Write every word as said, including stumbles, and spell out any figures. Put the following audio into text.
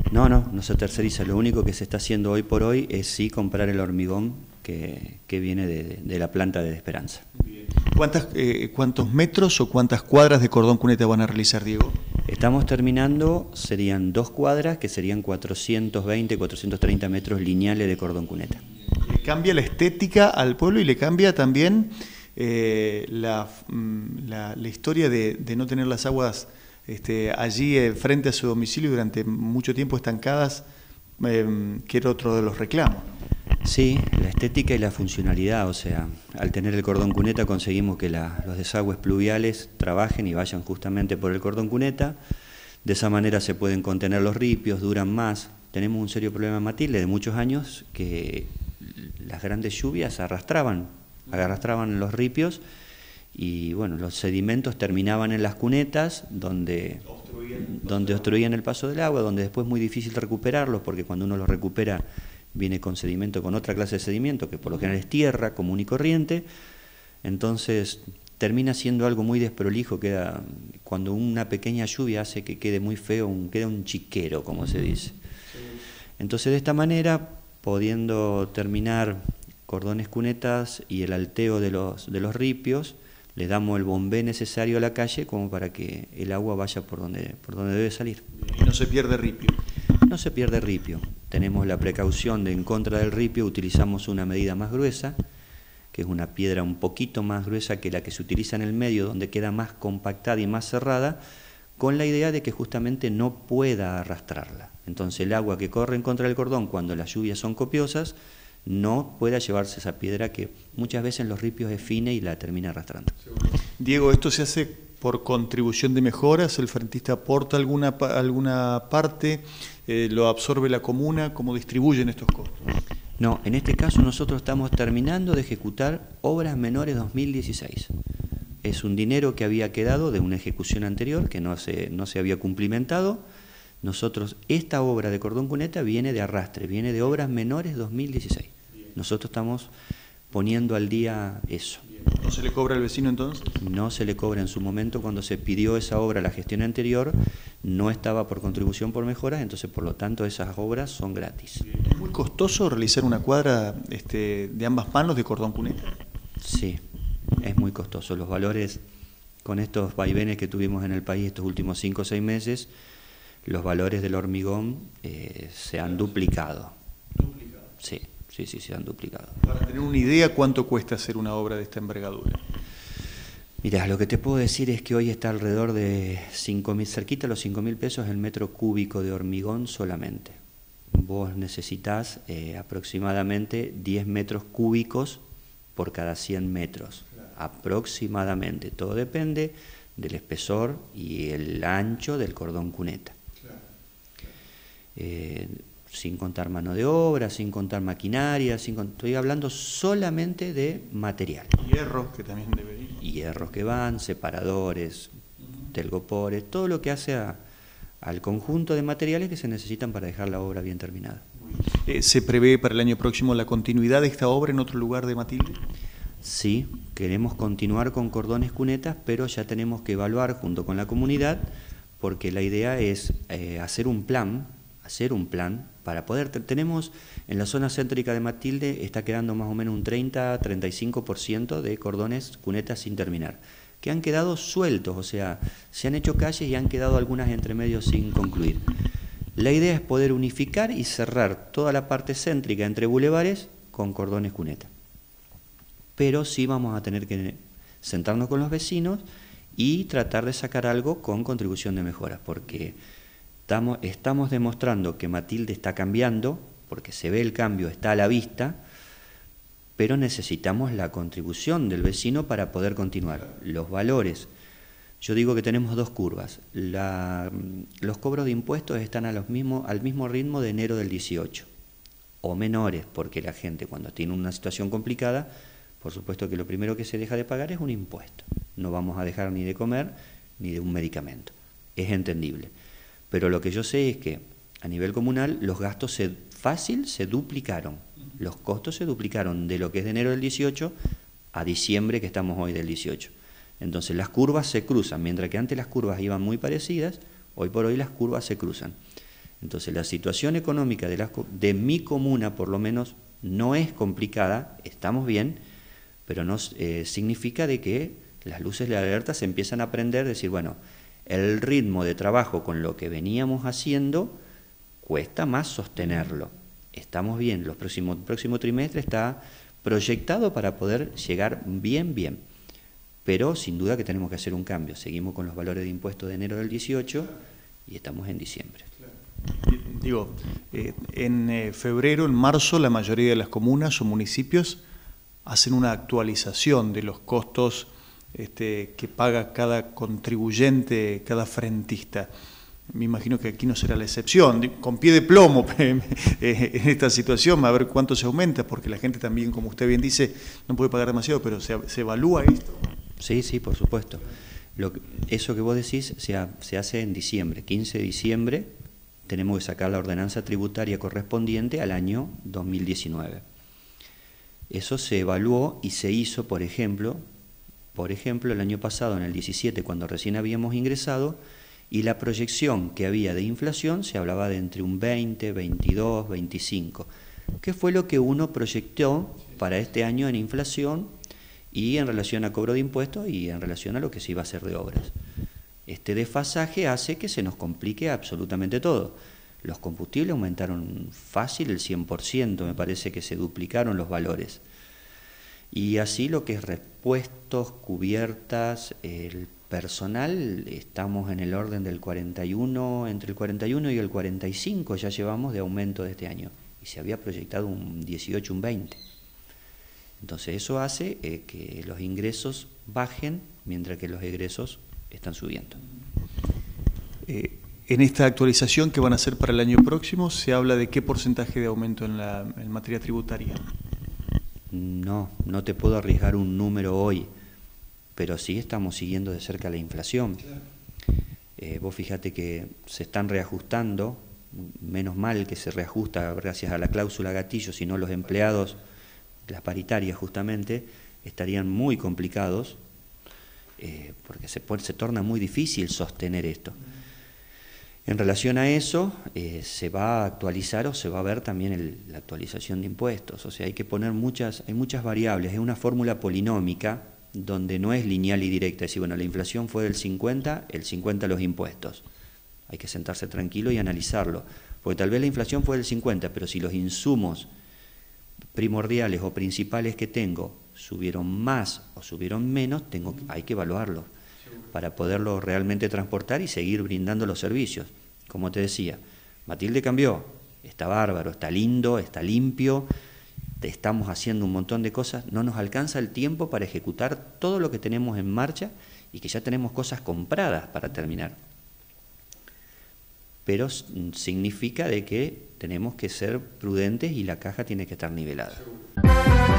No, no, no se terceriza. Lo único que se está haciendo hoy por hoy es sí comprar el hormigón que, que viene de, de la planta de Esperanza. ¿Cuántas, eh, ¿Cuántos metros o cuántas cuadras de cordón cuneta van a realizar, Diego? Estamos terminando, serían dos cuadras, que serían cuatrocientos veinte, cuatrocientos treinta metros lineales de cordón cuneta. Le cambia la estética al pueblo y le cambia también eh, la, la, la historia de, de no tener las aguas este, allí eh, frente a su domicilio durante mucho tiempo estancadas, eh, que era otro de los reclamos. Sí, la estética y la funcionalidad, o sea, al tener el cordón cuneta conseguimos que la, los desagües pluviales trabajen y vayan justamente por el cordón cuneta. De esa manera se pueden contener los ripios, duran más. Tenemos un serio problema en Matilde de muchos años que las grandes lluvias arrastraban, arrastraban los ripios y bueno, los sedimentos terminaban en las cunetas donde, donde obstruían el paso del agua, donde después es muy difícil recuperarlos porque cuando uno los recupera viene con sedimento, con otra clase de sedimento que por lo general es tierra común y corriente, entonces termina siendo algo muy desprolijo, queda, cuando una pequeña lluvia hace que quede muy feo, un, queda un chiquero, como se dice. Entonces de esta manera, pudiendo terminar cordones cunetas y el alteo de los, de los ripios, le damos el bombé necesario a la calle como para que el agua vaya por donde, por donde debe salir. Y no se pierde ripio. No se pierde ripio. Tenemos la precaución de en contra del ripio, utilizamos una medida más gruesa, que es una piedra un poquito más gruesa que la que se utiliza en el medio, donde queda más compactada y más cerrada, con la idea de que justamente no pueda arrastrarla. Entonces el agua que corre en contra del cordón cuando las lluvias son copiosas, no pueda llevarse esa piedra que muchas veces en los ripios es fina y la termina arrastrando. Diego, ¿esto se hace por contribución de mejoras? ¿El frentista aporta alguna, alguna parte? Eh, ¿Lo absorbe la comuna? ¿Cómo distribuyen estos costos? No, en este caso nosotros estamos terminando de ejecutar obras menores dos mil dieciséis. Es un dinero que había quedado de una ejecución anterior que no se, no se había cumplimentado. Nosotros, esta obra de cordón cuneta viene de arrastre, viene de obras menores dos mil dieciséis. Nosotros estamos poniendo al día eso. ¿No se le cobra al vecino entonces? No se le cobra. En su momento cuando se pidió esa obra, la gestión anterior, no estaba por contribución por mejoras, entonces por lo tanto esas obras son gratis. ¿Es muy costoso realizar una cuadra este, de ambas manos de cordón cuneta? Sí, es muy costoso. Los valores, con estos vaivenes que tuvimos en el país estos últimos cinco o seis meses, los valores del hormigón eh, se han duplicado. ¿Duplicado? Sí, sí, sí, se han duplicado. Para tener una idea, ¿cuánto cuesta hacer una obra de esta envergadura? Mira, lo que te puedo decir es que hoy está alrededor de cinco mil, cerquita a los cinco mil pesos el metro cúbico de hormigón solamente. Vos necesitas eh, aproximadamente diez metros cúbicos por cada cien metros. Claro. Aproximadamente. Todo depende del espesor y el ancho del cordón cuneta. Claro. Claro. Eh, sin contar mano de obra, sin contar maquinaria, sin, estoy hablando solamente de material. Hierros que también deberían. Hierros que van, separadores, uh-huh. telgopores, todo lo que hace a, al conjunto de materiales que se necesitan para dejar la obra bien terminada. Eh, ¿Se prevé para el año próximo la continuidad de esta obra en otro lugar de Matilde? Sí, queremos continuar con cordones cunetas, pero ya tenemos que evaluar junto con la comunidad, porque la idea es eh, hacer un plan, hacer un plan para poder, tenemos en la zona céntrica de Matilde está quedando más o menos un treinta a treinta y cinco por ciento de cordones cunetas sin terminar, que han quedado sueltos, o sea, se han hecho calles y han quedado algunas entre medio sin concluir. La idea es poder unificar y cerrar toda la parte céntrica entre bulevares con cordones cuneta. Pero sí vamos a tener que sentarnos con los vecinos y tratar de sacar algo con contribución de mejoras, porque estamos, estamos demostrando que Matilde está cambiando, porque se ve el cambio, está a la vista, pero necesitamos la contribución del vecino para poder continuar. Los valores, yo digo que tenemos dos curvas. La, los cobros de impuestos están a los mismos, al mismo ritmo de enero del dieciocho, o menores, porque la gente cuando tiene una situación complicada, por supuesto que lo primero que se deja de pagar es un impuesto. No vamos a dejar ni de comer ni de un medicamento. Es entendible. Pero lo que yo sé es que a nivel comunal los gastos se, fácil se duplicaron. Los costos se duplicaron de lo que es de enero del dieciocho a diciembre que estamos hoy del dieciocho. Entonces las curvas se cruzan. Mientras que antes las curvas iban muy parecidas, hoy por hoy las curvas se cruzan. Entonces la situación económica de, las, de mi comuna por lo menos no es complicada, estamos bien, pero no eh, significa de que las luces de alerta se empiezan a aprender, decir, bueno, el ritmo de trabajo con lo que veníamos haciendo cuesta más sostenerlo. Estamos bien, los próximos, el próximo trimestre está proyectado para poder llegar bien, bien. Pero sin duda que tenemos que hacer un cambio. Seguimos con los valores de impuestos de enero del dieciocho y estamos en diciembre. Digo, eh, en eh, febrero, en marzo, la mayoría de las comunas o municipios hacen una actualización de los costos este, que paga cada contribuyente, cada frentista. Me imagino que aquí no será la excepción, con pie de plomo en esta situación, a ver cuánto se aumenta, porque la gente también, como usted bien dice, no puede pagar demasiado, pero ¿se, se evalúa esto? Sí, sí, por supuesto. Lo que, eso que vos decís se, ha, se hace en diciembre, quince de diciembre, tenemos que sacar la ordenanza tributaria correspondiente al año dos mil diecinueve. Eso se evaluó y se hizo, por ejemplo, por ejemplo, el año pasado, en el diecisiete, cuando recién habíamos ingresado, y la proyección que había de inflación se hablaba de entre un veinte, veintidós, veinticinco, que fue lo que uno proyectó para este año en inflación y en relación a cobro de impuestos y en relación a lo que se iba a hacer de obras. Este desfasaje hace que se nos complique absolutamente todo. Los combustibles aumentaron fácil el cien por ciento, me parece que se duplicaron los valores. Y así lo que es repuestos, cubiertas, el personal, estamos en el orden del cuarenta y uno, entre el cuarenta y uno y el cuarenta y cinco ya llevamos de aumento de este año. Y se había proyectado un dieciocho, un veinte. Entonces eso hace eh, que los ingresos bajen mientras que los egresos están subiendo. Eh, en esta actualización que van a hacer para el año próximo, ¿se habla de qué porcentaje de aumento en, la, en materia tributaria? No, no te puedo arriesgar un número hoy, pero sí estamos siguiendo de cerca la inflación. Eh, vos fíjate que se están reajustando, menos mal que se reajusta gracias a la cláusula gatillo, si no los empleados, las paritarias justamente, estarían muy complicados, eh, porque se, se torna muy difícil sostener esto. En relación a eso, eh, se va a actualizar o se va a ver también el, la actualización de impuestos. O sea, hay que poner muchas, hay muchas variables. Es una fórmula polinómica donde no es lineal y directa. Es decir, bueno, la inflación fue del cincuenta, el cincuenta los impuestos. Hay que sentarse tranquilo y analizarlo. Porque tal vez la inflación fue del cincuenta, pero si los insumos primordiales o principales que tengo subieron más o subieron menos, tengo, hay que evaluarlo para poderlo realmente transportar y seguir brindando los servicios. Como te decía, Matilde cambió, está bárbaro, está lindo, está limpio, estamos haciendo un montón de cosas, no nos alcanza el tiempo para ejecutar todo lo que tenemos en marcha y que ya tenemos cosas compradas para terminar. Pero significa de que tenemos que ser prudentes y la caja tiene que estar nivelada.